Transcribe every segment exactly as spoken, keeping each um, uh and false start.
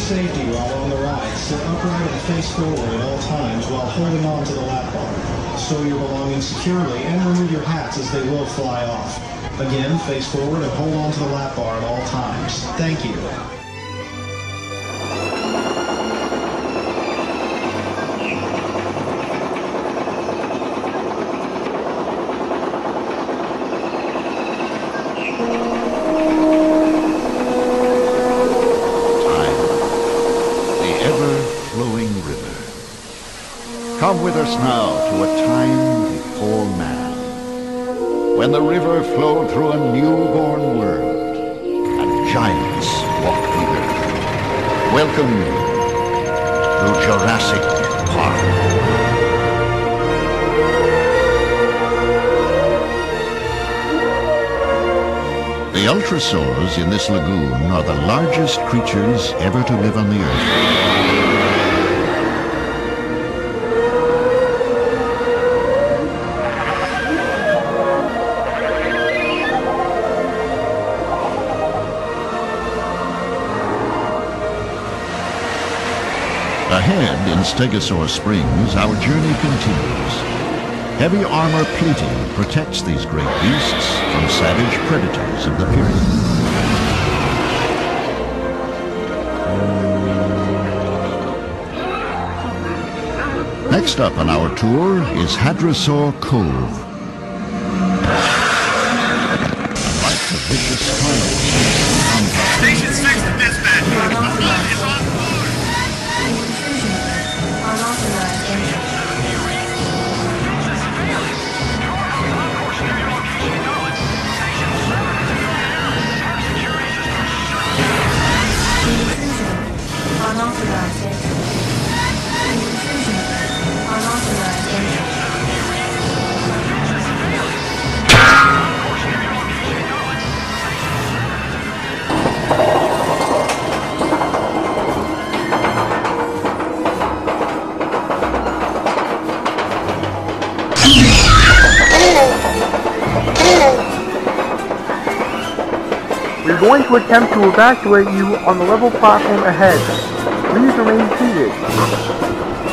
safety while on the ride, sit upright and face forward at all times while holding on to the lap bar. Stow your belongings securely and remove your hats as they will fly off. Again, face forward and hold on to the lap bar at all times. Thank you. Come with us now to a time before man, when the river flowed through a newborn world, and giants walked the earth. Welcome to Jurassic Park. The ultrasaurs in this lagoon are the largest creatures ever to live on the earth. Ahead in Stegosaur Springs, our journey continues. Heavy armor plating protects these great beasts from savage predators of the period. Next up on our tour is Hadrosaur Cove. Like the vicious carnivores. Station six to dispatch. Flood is on board. Unauthorized entry. Unauthorized entry. Unauthorized entry. We're going to attempt to evacuate you on the level platform ahead. Please remain seated.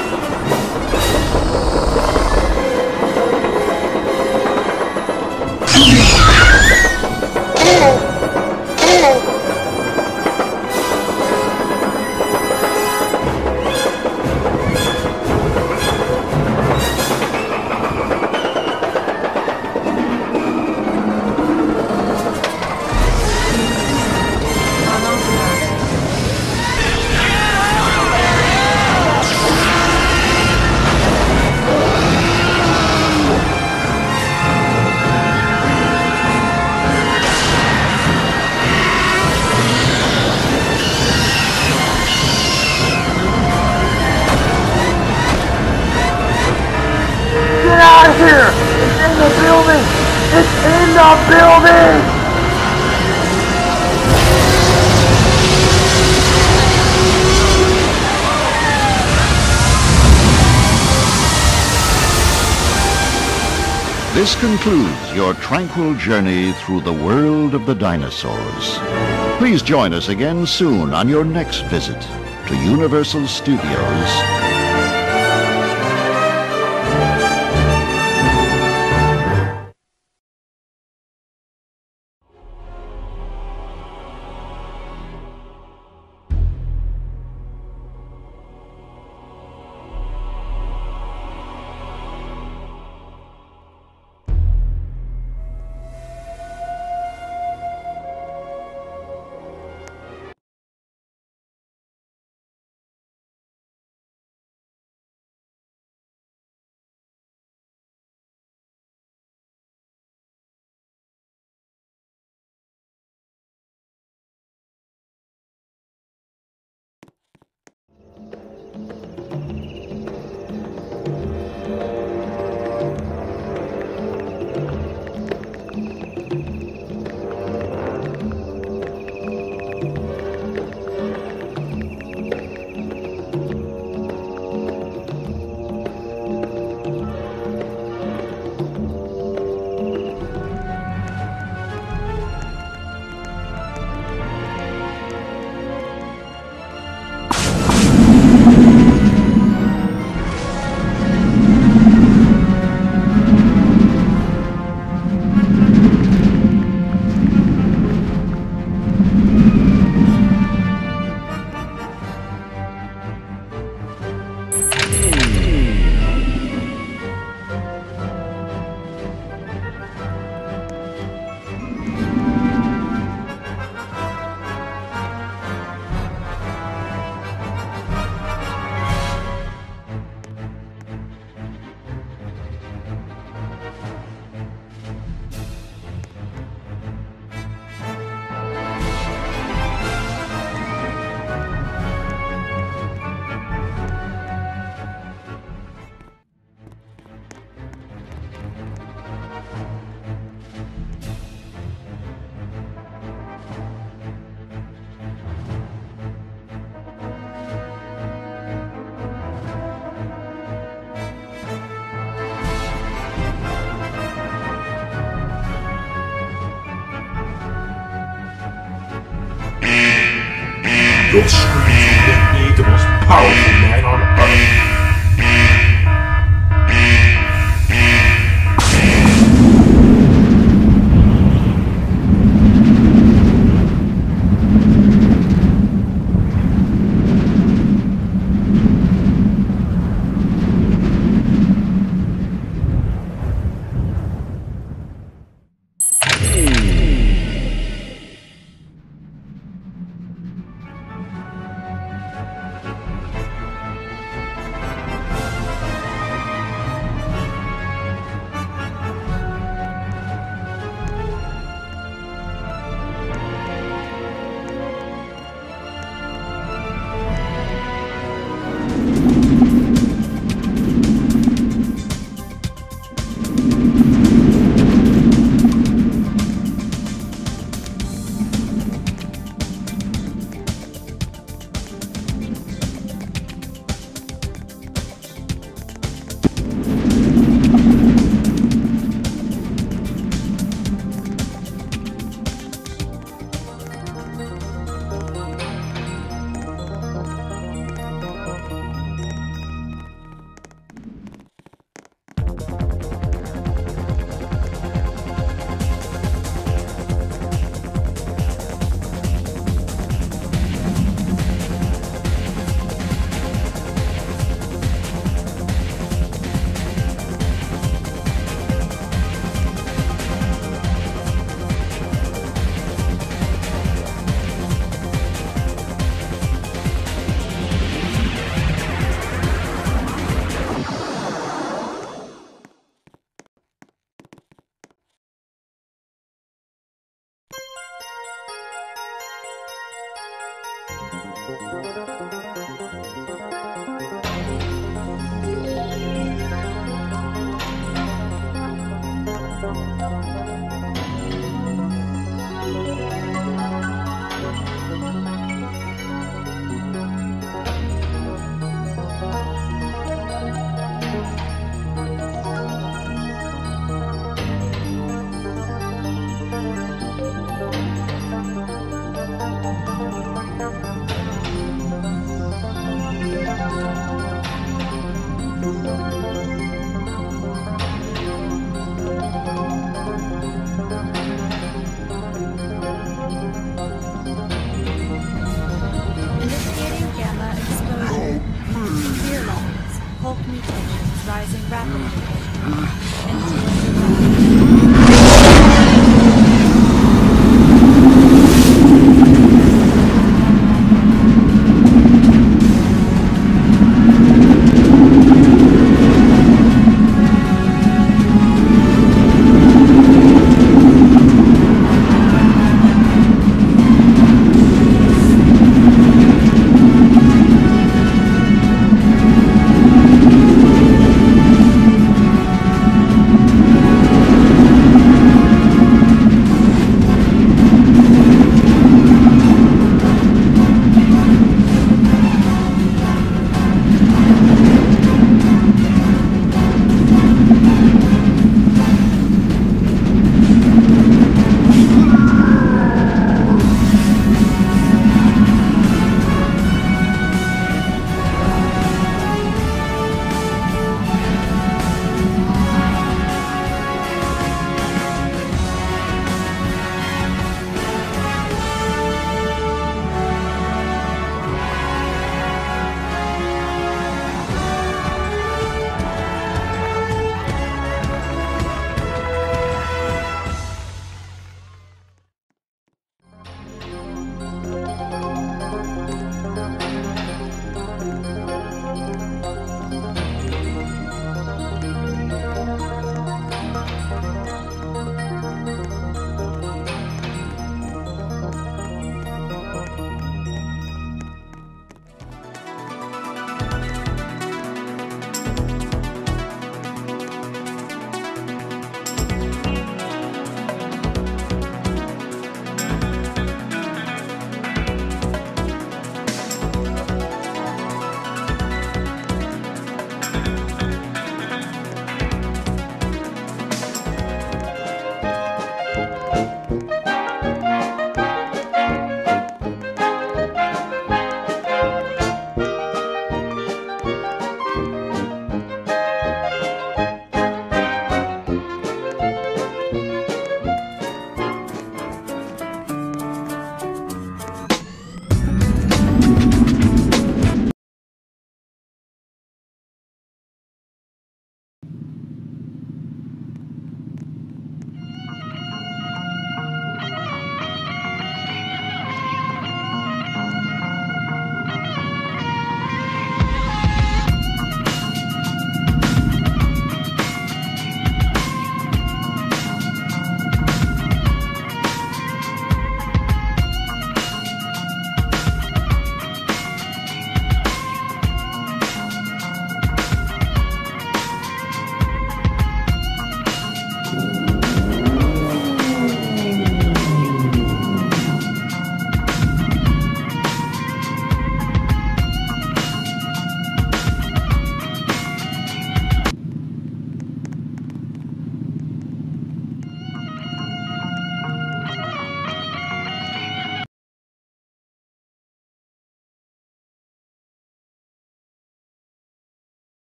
Get out of here! It's in the building! It's in the building! This concludes your tranquil journey through the world of the dinosaurs. Please join us again soon on your next visit to Universal Studios Your screams will make me the most powerful man on earth.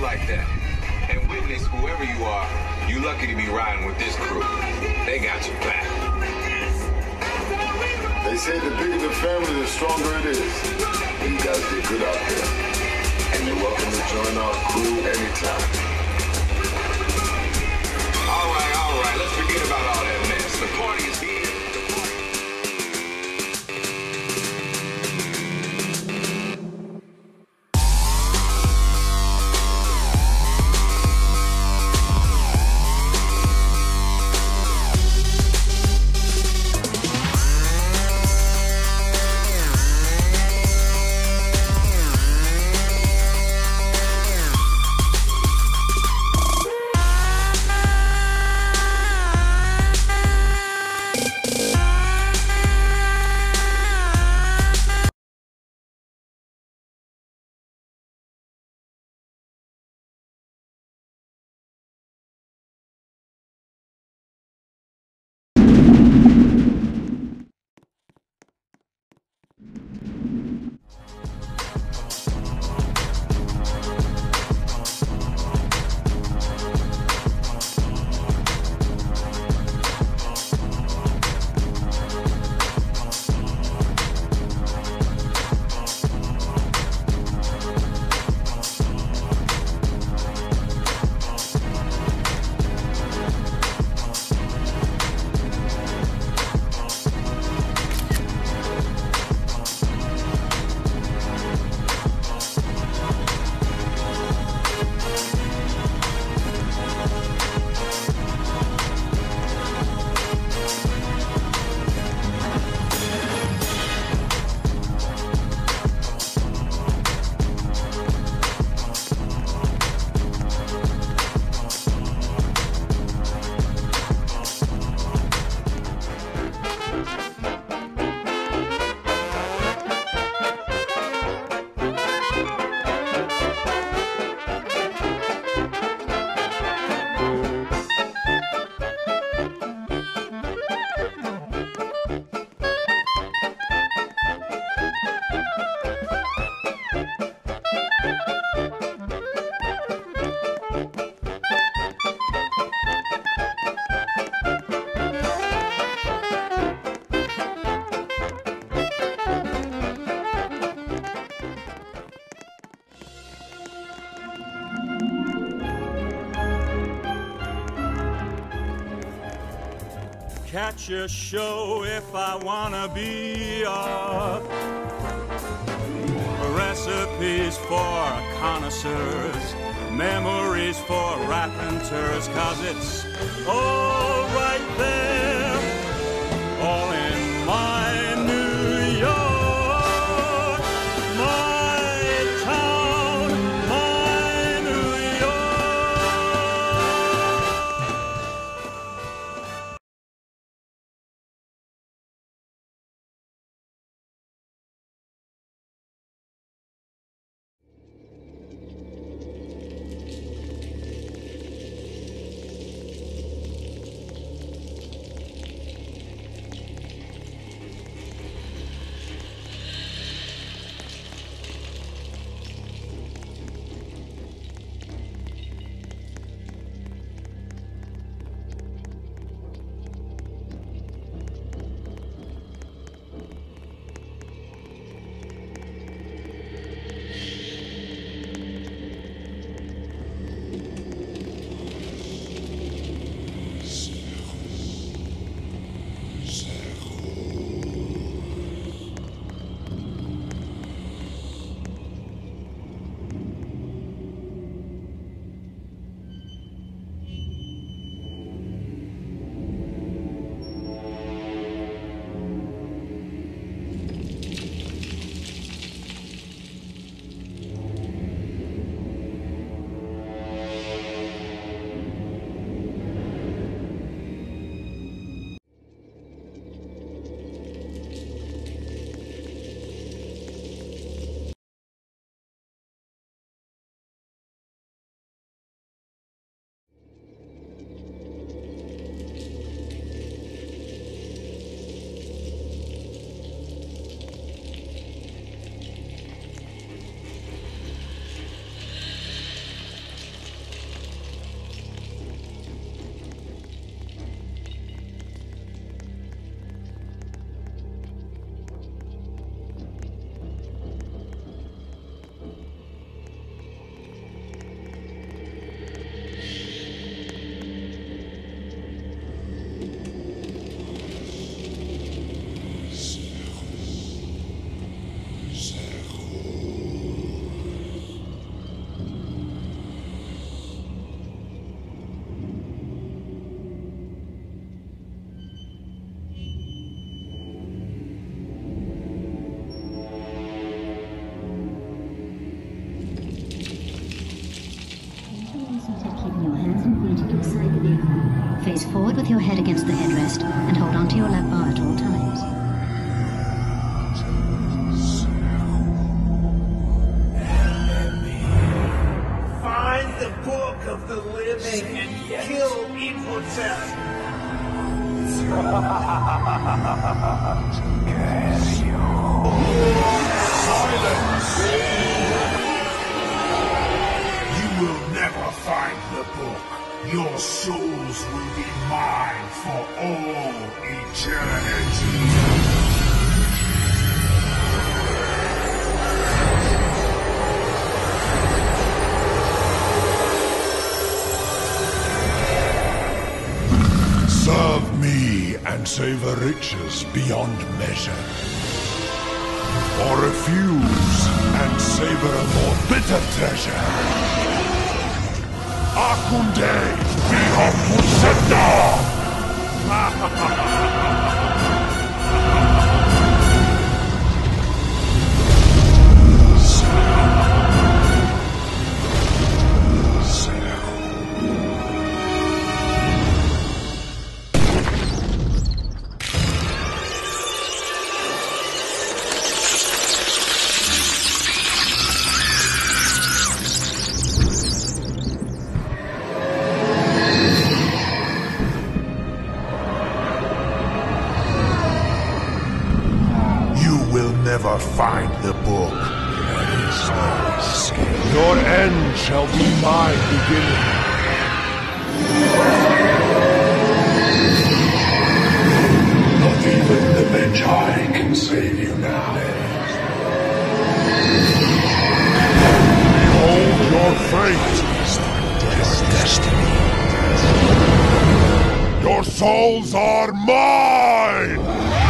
like that. And witness, whoever you are, you lucky to be riding with this crew. They got your back. They say the bigger the family, the stronger it is. And you guys did good out there. And you're welcome to join our crew anytime. All right, all right, let's forget about all that mess. The party is here. Catch a show if I wanna be a recipes for connoisseurs, memories for raconteurs, cause it's all right there, all in my New York, my town, my New Face forward with your head against the headrest and hold onto your lap bar at all times. Find the book of the living and kill Imhotep. Silence! You will never find the book. Your souls will be mine for all eternity. Serve me and savor riches beyond measure. Or refuse and savor a more bitter treasure. Akunde Bihokuseta! Never find the book. Your end shall be my beginning. Not even the Magi can save you now. Behold your fate. Your destiny. Your souls are mine!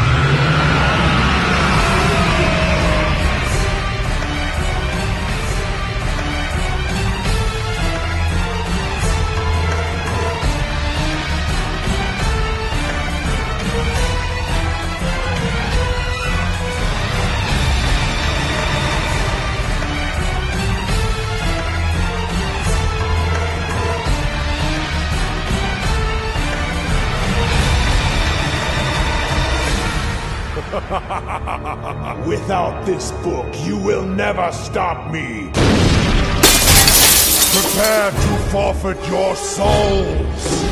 Without this book, you will never stop me. Prepare to forfeit your souls.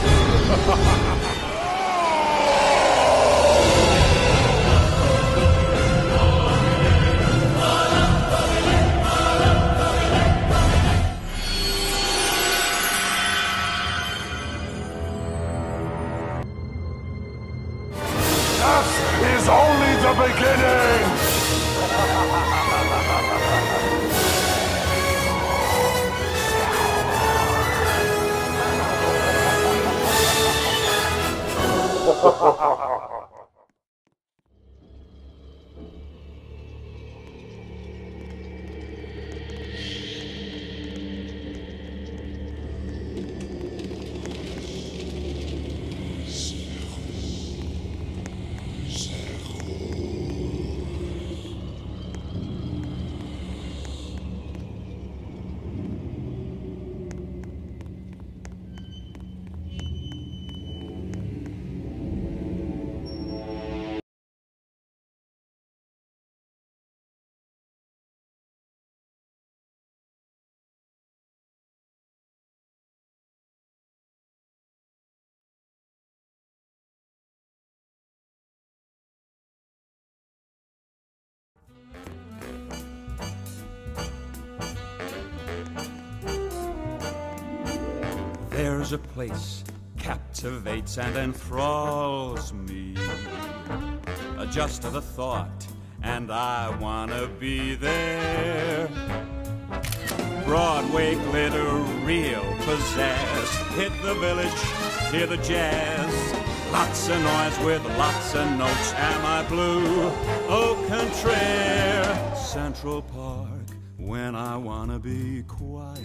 Is only the beginning! There's a place captivates and enthralls me. Uh, Just the thought, and I wanna be there. Broadway glitter, real possess. Hit the village, hear the jazz. Lots of noise with lots of notes. Am I blue? Au contraire. Central Park, when I wanna be quiet.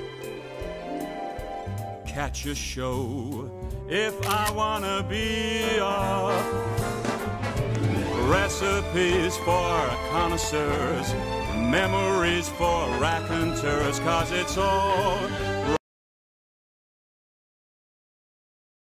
Catch a show if I wanna be off. Recipes for connoisseurs, memories for raconteurs, 'cause it's all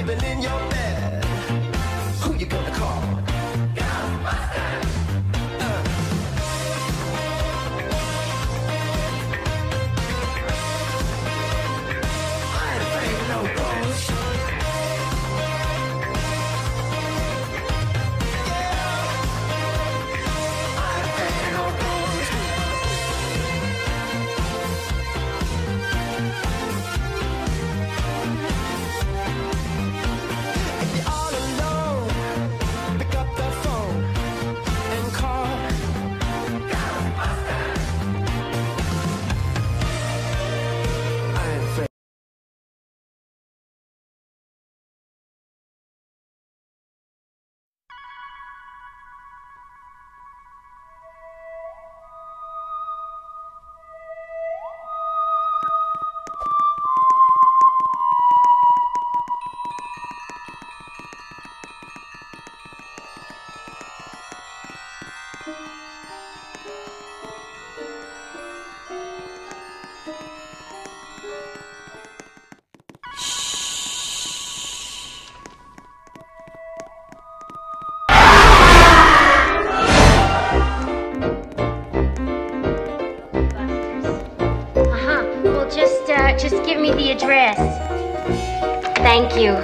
sleeping in your bed. Who you gonna call? Ghostbusters! Uh. I ain't afraid of no ghosts. Just, uh, just give me the address. Thank you.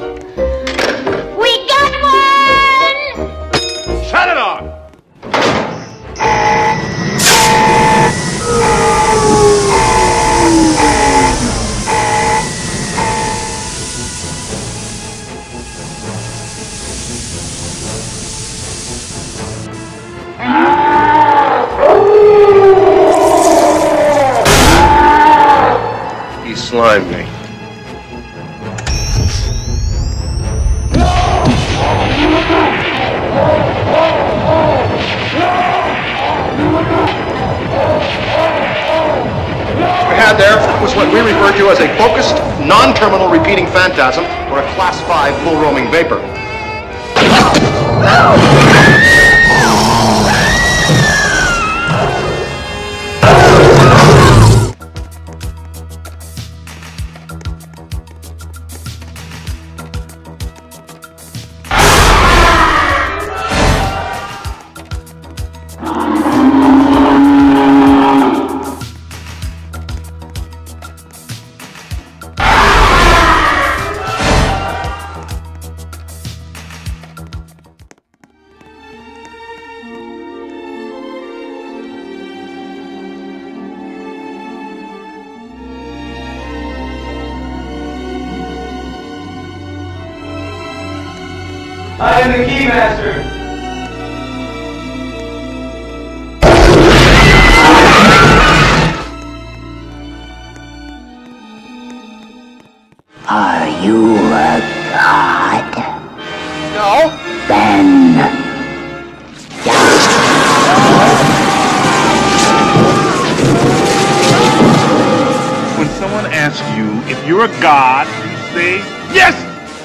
We got one! Shut it off! He slimed me. We had there was what we refer to as a focused, non-terminal repeating phantasm, or a class five full roaming vapor. I am the Keymaster. Are you a god? No. Then When someone asks you if you're a god, you say, yes!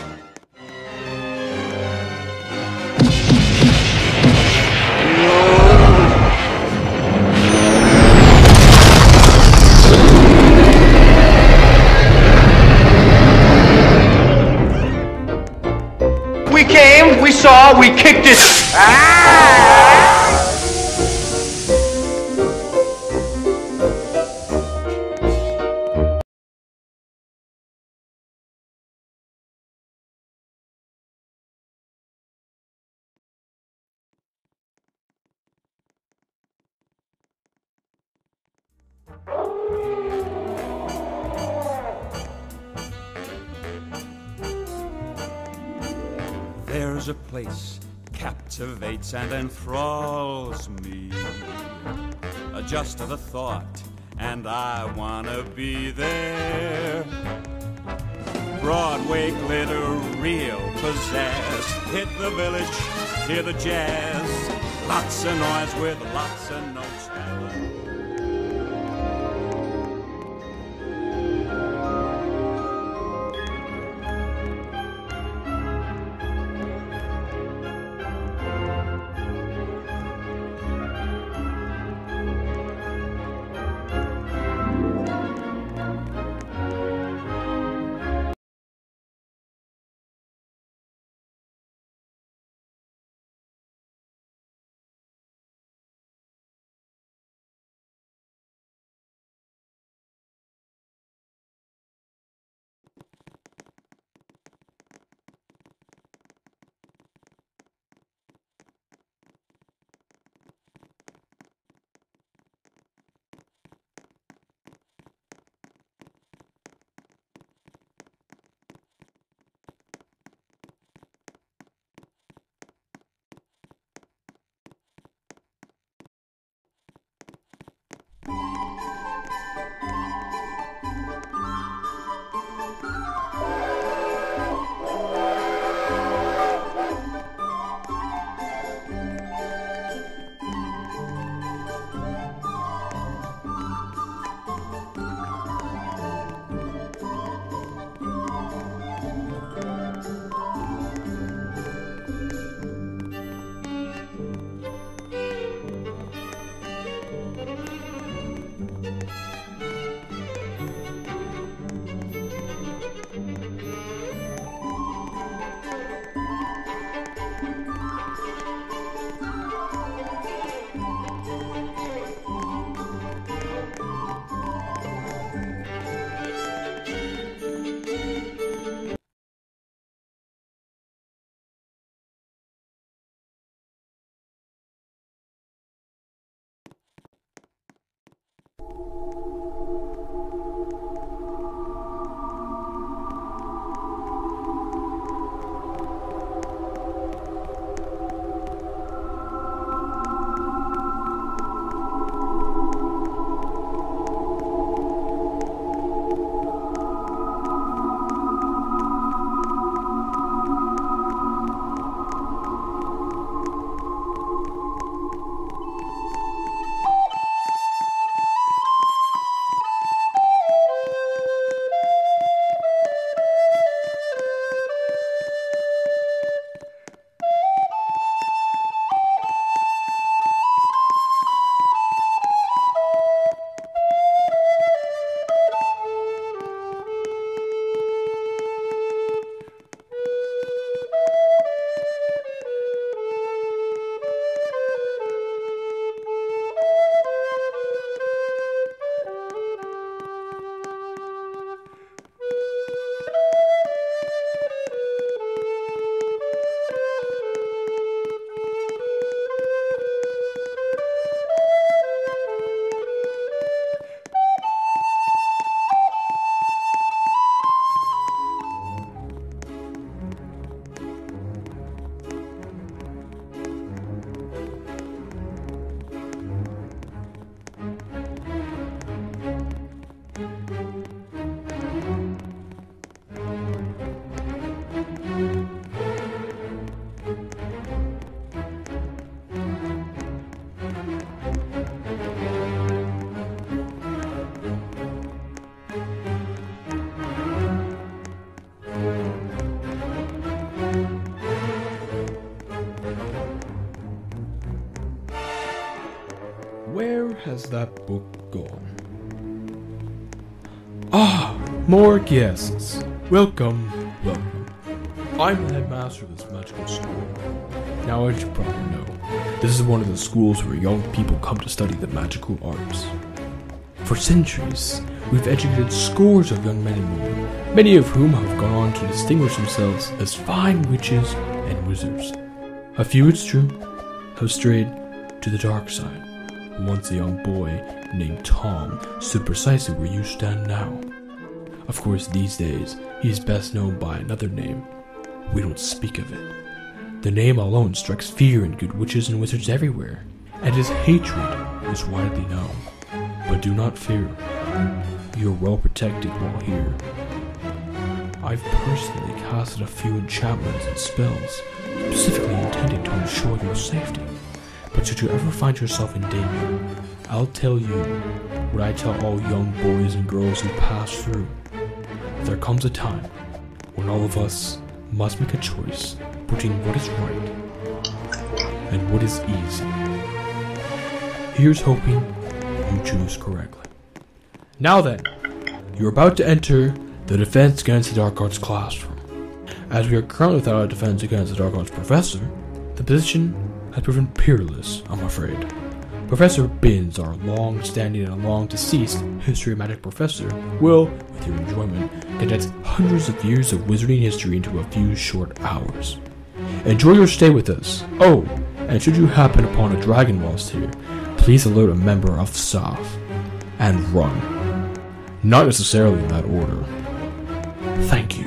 We came, we saw, we kicked it. Ah! There's a place captivates and enthralls me. Uh, Just the thought, and I wanna be there. Broadway glitter, real possess. Hit the village, hear the jazz. Lots of noise with lots of notes. Where has that book gone? Ah, more guests. Welcome, welcome. I'm the headmaster of this magical school. Now, as you probably know, this is one of the schools where young people come to study the magical arts. For centuries, we've educated scores of young men and women, many of whom have gone on to distinguish themselves as fine witches and wizards. A few, it's true, have strayed to the dark side. Once a young boy named Tom stood precisely where you stand now. Of course, these days, he is best known by another name. We don't speak of it. The name alone strikes fear in good witches and wizards everywhere, and his hatred is widely known. But do not fear. You are well protected while here. I've personally casted a few enchantments and spells, specifically intended to ensure your safety. But should you ever find yourself in danger, I'll tell you what I tell all young boys and girls who pass through. There comes a time when all of us must make a choice between what is right and what is easy. Here's hoping you choose correctly. Now then, you're about to enter the Defense Against the Dark Arts classroom. As we are currently without a Defense Against the Dark Arts professor, the position has proven peerless, I'm afraid. Professor Binns, our long-standing and long-deceased history of magic professor, will, with your enjoyment, condense hundreds of years of wizarding history into a few short hours. Enjoy your stay with us. Oh, and should you happen upon a dragon whilst here, please alert a member of staff and run. Not necessarily in that order. Thank you.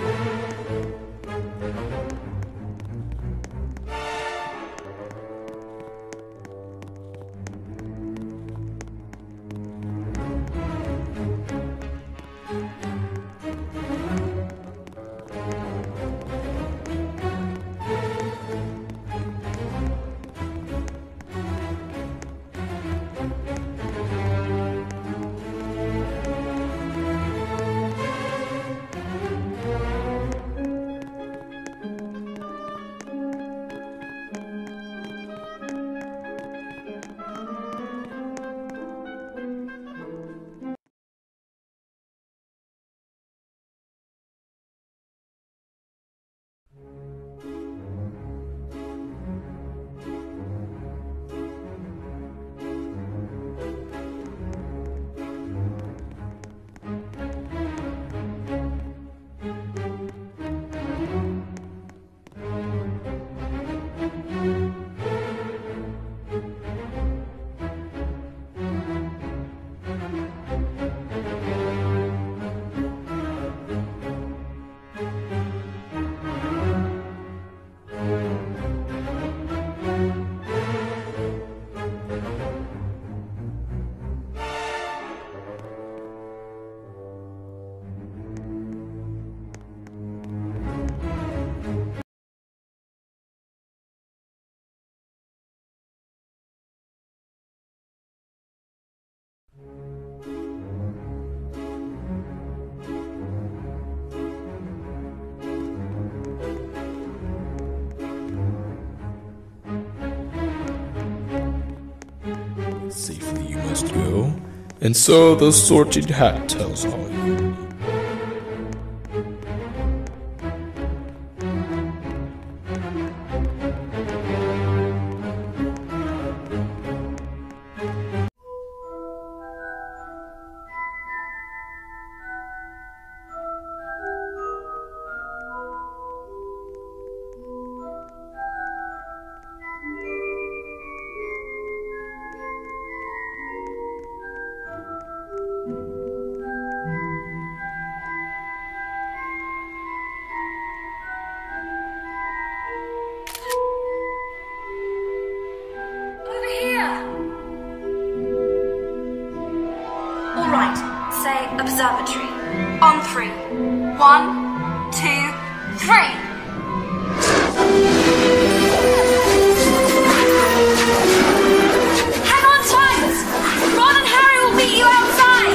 safely you must go, and so the sorted hat tells all you need. Observatory. On three. One, two, three. Hang on tight! Ron and Harry will meet you outside!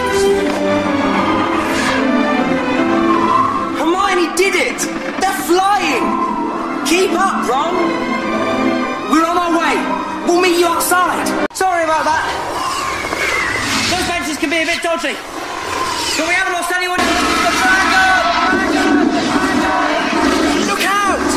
Hermione did it! They're flying! Keep up, Ron! We're on our way! We'll meet you outside! Sorry about that! Those benches can be a bit dodgy! So we haven't lost anyone in the dragon! Look out!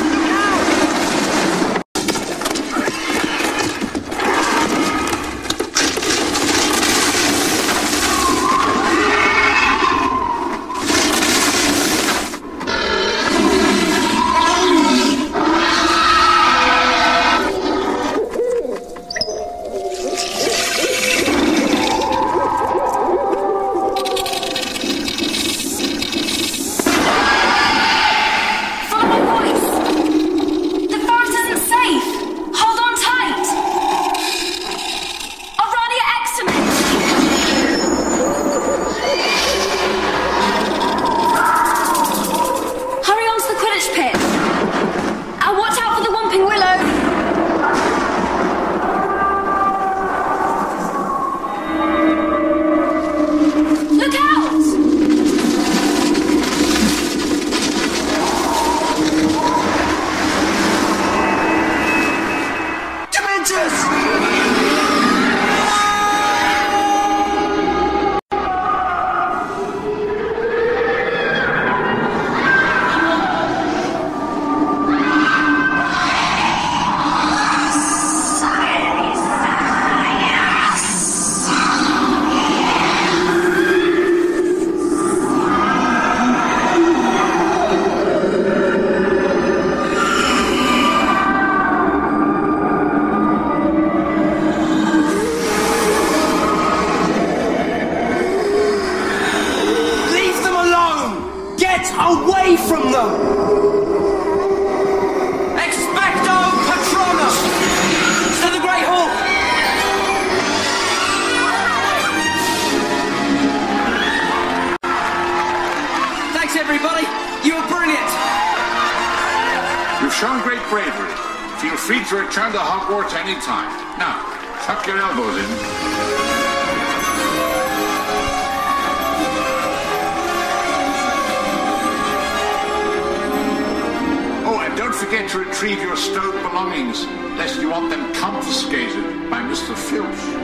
Away from them! Expecto Patronum! To the Great Hall! Thanks, everybody! You were brilliant! You've shown great bravery. Feel free to return to Hogwarts any time. Now, tuck your elbows in. Don't forget to retrieve your stowed belongings, lest you want them confiscated by Mister Filch.